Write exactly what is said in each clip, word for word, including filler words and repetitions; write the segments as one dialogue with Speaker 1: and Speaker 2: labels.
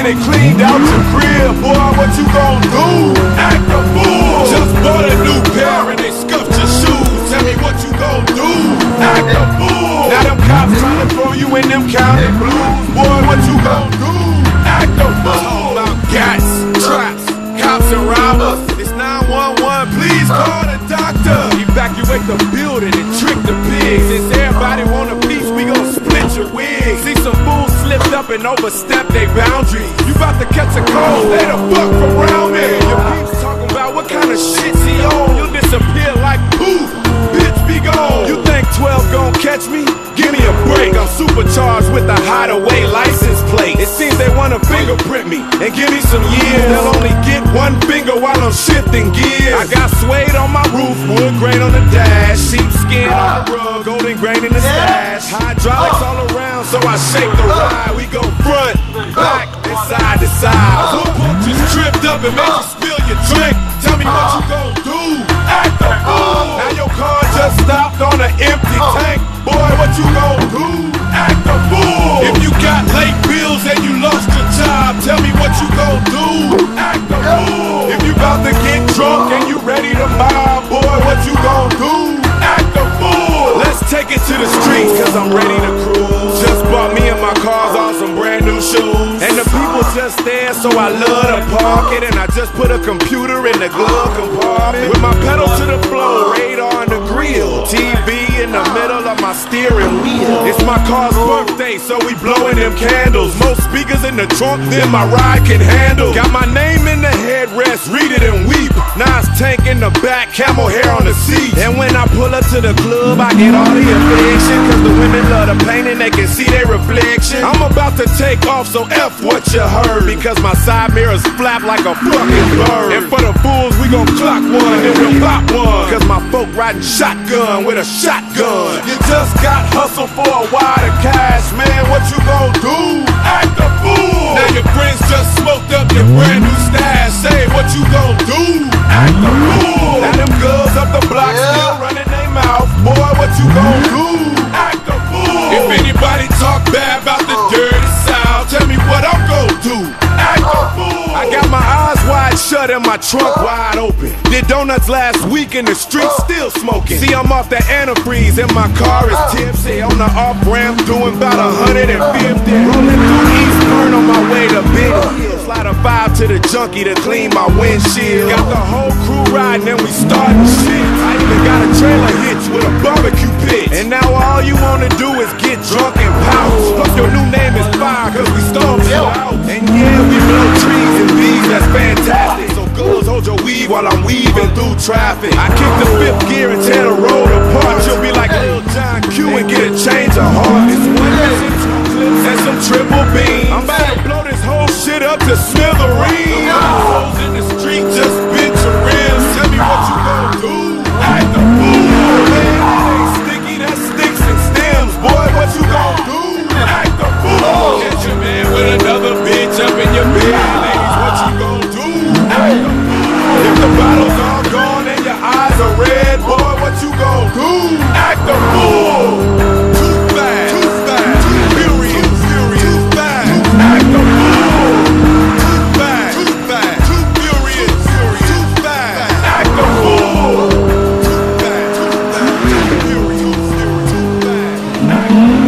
Speaker 1: and they cleaned out your crib. Boy, what you gon' do? Act a fool. Just bought a new pair and they scuffed your shoes. Tell me what you gon' do? Act a fool. Now them cops trying to throw you in them county blues. Boy, what you gon' do? Act a fool. Talking about gas, traps, cops and robbers. It's nine one one, please call the doctor. Evacuate the building and trick the pigs. Since everybody want a piece, we gon' split your wig. See some fools slipped up and overstepped their boundaries. You bout to catch a cold, stay the fuck from around me. Your peeps talking about what kind of shit she on. You'll disappear like poof, bitch be gone. You think twelve gon' catch me? Give me a break, I'm supercharged with a hideaway license plate. It seems they wanna fingerprint me and give me some years. They'll only get one finger while I'm shifting gears. I got suede on my roof, wood grain on the dash, sheepskin on the rug, golden grain in the stash. Hydraulics all around, so I shake the ride. We go front, back, and side to side. Who just tripped up and made you spill your drink? Tell me what you gon' do? Act the fool. Now your car just stopped on an empty tank. Boy, what you gon' do? Act a fool. If you got late bills and you lost your job, tell me what you gon' do? Act a fool. If you bout to get drunk and you ready to mob, boy, what you gon' do? Act a fool. Let's take it to the streets, cause I'm ready to cruise. Just bought me and my cars on some brand new shoes. And the people just there, so I love to park it. And I just put a computer in the glove compartment. With my pedal to the floor, radar on the grill, T V in the middle of my steering wheel. It's my car's birthday, so we blowing them candles. Most speakers in the trunk than my ride can handle. Got my name in the headrest, read it and weep. Nice tank in the back, camel hair on the seat. And when I pull up to the club, I get all the affection, cause the women love the paint and they can see their reflection. I'm about to take off, so F what you heard, because my side mirrors flap like a fucking bird. And for the fools, we gon' clock one, then we'll pop one, cause my folk riding shotgun with a shotgun. You just got hustle for a wad of cash, man, what you gon' do? Act a fool. Now your friends just smoked up your brand new stash. Say what you gon' do? Act a fool. Now them girls up the block still running their mouth. Boy, what you gon' do? Act a fool. If anybody talk bad about the dirty South, tell me what I'm gon' do? Act a fool. I got my eyes wide shut and my trunk wide open. Did donuts last week in the street, still smoking. See, I'm off that antifreeze and my car is tipsy. On the off-ramp doing about a hundred fifty. Rolling through Eastburn on my way to Big Hill. Slide a five to the junkie to clean my windshield. Got the whole crew riding and we starting shit. I even got a trailer hitch with a barbecue pit. And now all you wanna do is get drunk and pout. Plus your new name is Fire, cause we stormed you out. And yeah, we blow trees and bees, that's fantastic. So girls, hold your weave while I'm weaving through traffic. I kick the fifth gear and tear the road apart. You'll be like Lil John Q and get a change of heart. It's one mission, two clips, and some triple beams. I'm about to blow this whole shit up to smithereens. Hoes in the street, just bitch your rims. Tell me what you gon' do? Act the fool. Man, it ain't sticky, that sticks and stems. Boy, what you gon' do? Act the fool. Catch your man with another bitch up in your bed. Ladies, what you gon' do? Act the fool. If the bottles all gone and your eyes are red, boy, what you gon' do? Act the fool. Too fast, too fast, too furious, furious, too fast. Act the fool. Too fast, too fast, too furious, furious, too fast. Act the fool. Too fast, too fast, too furious, furious, too fast. Act the fool.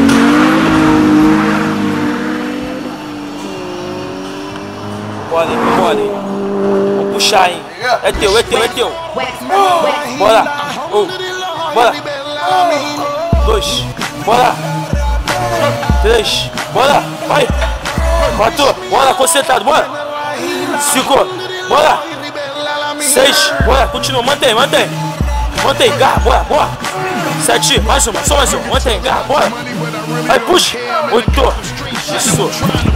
Speaker 2: Pode, pode. Vou puxar, hein? É teu, é teu, é teu. Bora. Um. Bora. Dois. Bora. Três. Bora. Vai. Quatro. Bora, concentrado. Bora. Cinco. Bora. Seis. Bora. Continua. Mantém, mantém. Mantém. Garra. Bora, bora. Sete. Mais uma. Só mais uma. Mantém. Garra. Bora. Vai, puxa. Oito. Isso.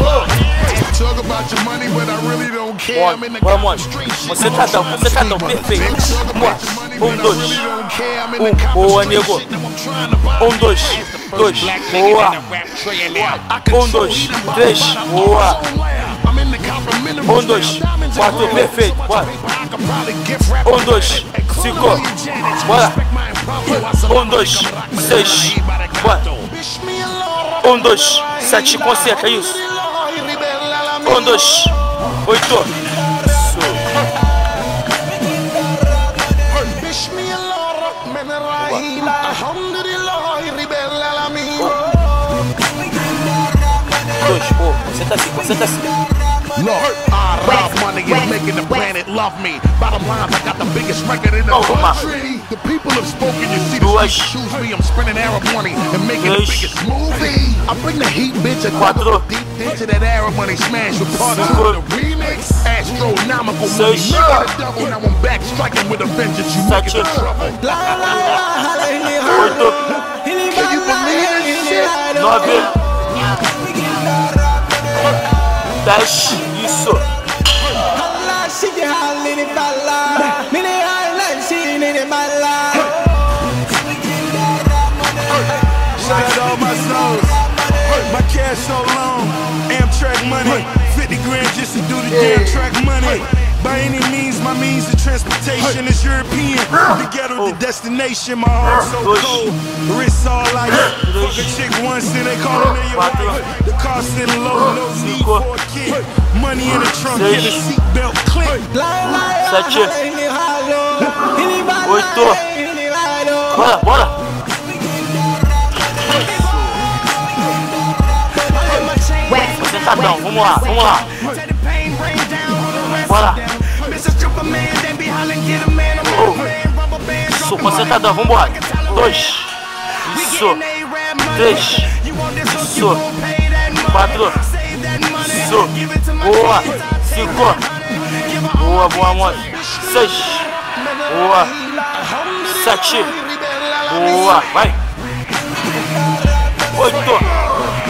Speaker 2: Bora, bora, mano. Concentradão, concentradão, perfeito. Bora. Um, dois. Um, boa, nego. Um, dois. Dois. Boa. Um, dois. Três. Boa. Um, dois. Quatro, perfeito. Bora. Um, dois. Cinco. Bora. Um, dois. Seis. Bora. Um, dois. Sete. Concentra, isso. Um, dois, oito. Isso. Dois, oh, concentra assim, concentra assim.
Speaker 1: Look, I love money and making the planet love me. Bottom line, I got the biggest record in the
Speaker 2: Oh,
Speaker 1: country. The people have spoken, you see the
Speaker 2: Duas.
Speaker 1: streets choose me. I'm spending Arab money and making the
Speaker 2: Três.
Speaker 1: biggest movie. I bring the heat, bitch, and
Speaker 2: Quatro.
Speaker 1: double deep into that Arab money smash with part two
Speaker 2: Cinco.
Speaker 1: of the remix. Astronomical money,
Speaker 2: Seis.
Speaker 1: nigga, the double. Now I'm back striking with a vengeance. You make it
Speaker 2: Sete.
Speaker 1: trouble.
Speaker 2: Oito.
Speaker 1: Can you believe this shit?
Speaker 2: Nove. Dez. Isso.
Speaker 1: Shout out all my souls. My cash so long. Amtrak money. fifty grand just to do the damn track money. By any means, my means of transportation is European. The ghetto, the destination. My heart so cold. Wrists all like fuck a chick once, then they call her your wife. The car sitting low, no need for a kid. Money in the trunk, get a seatbelt click.
Speaker 2: Sete. Oito. Bora, bora. Sentadão, vamos lá, vamos lá. Bora. Oh. Isso, concentrado, vamos embora. Dois. Isso. Três. Isso. Quatro. Isso. Boa. Cinco. Boa, boa, amor. Seis. Boa. Sete. Boa, vai. Oito.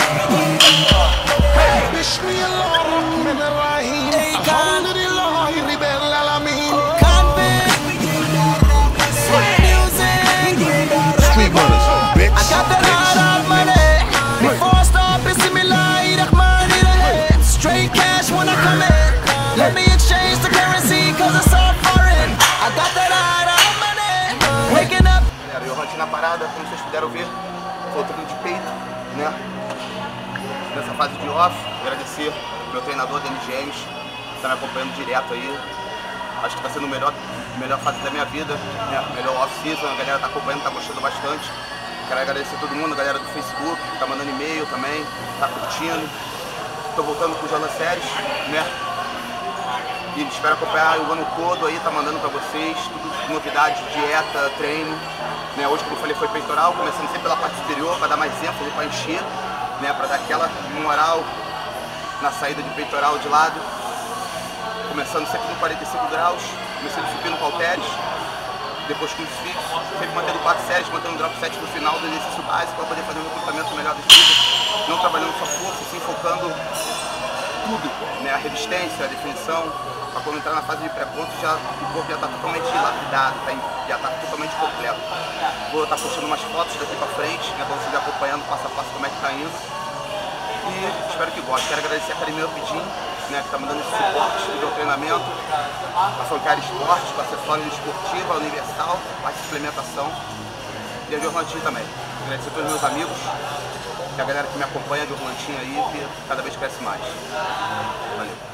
Speaker 1: Street runners, bitch.
Speaker 3: I got that hard money. Before I start pissing me like straight cash when I come in. Let me exchange the currency cause it's all foreign. I got that hard money. Waking up.
Speaker 4: Galera, eu ranti na parada, como vocês puderam ver, foi o treino de peito, né? Nessa fase de off, agradecer meu treinador, Denis James, que tá me acompanhando direto aí. Acho que tá sendo a melhor, melhor fase da minha vida, né? Melhor off-season, a galera tá acompanhando, tá gostando bastante. Quero agradecer a todo mundo, a galera do Facebook, que tá mandando e-mail também, tá curtindo. Tô voltando com o Jornal Séries, né? E espero acompanhar o ano todo aí, tá mandando pra vocês, tudo novidades, dieta, treino. Né? Hoje, como eu falei, foi peitoral, começando sempre pela parte superior, pra dar mais ênfase, pra encher, né? Pra dar aquela moral na saída de peitoral de lado. Começando sempre no quarenta e cinco graus, comecei subindo com halteres, depois crucifixo, sempre mantendo quatro séries, mantendo drop set no final do exercício básico para poder fazer um recrutamento melhor das fibras, não trabalhando só força, sim focando tudo, né? A resistência, a definição, para quando entrar na fase de pré-ponto já, o corpo já está totalmente lapidado, tá, já está totalmente completo. Vou estar tá postando umas fotos daqui para frente, né, para vocês acompanhando passo a passo como é que está indo. E espero que gostem. Quero agradecer a Academia Upidin, né, que está me dando esse suporte do meu treinamento, a Soncar Esporte, com acessório esportiva, universal, a suplementação e a Viorlantinho também. Agradecer a todos os meus amigos, e a galera que me acompanha, a Viorlantinho aí, que cada vez cresce mais. Valeu.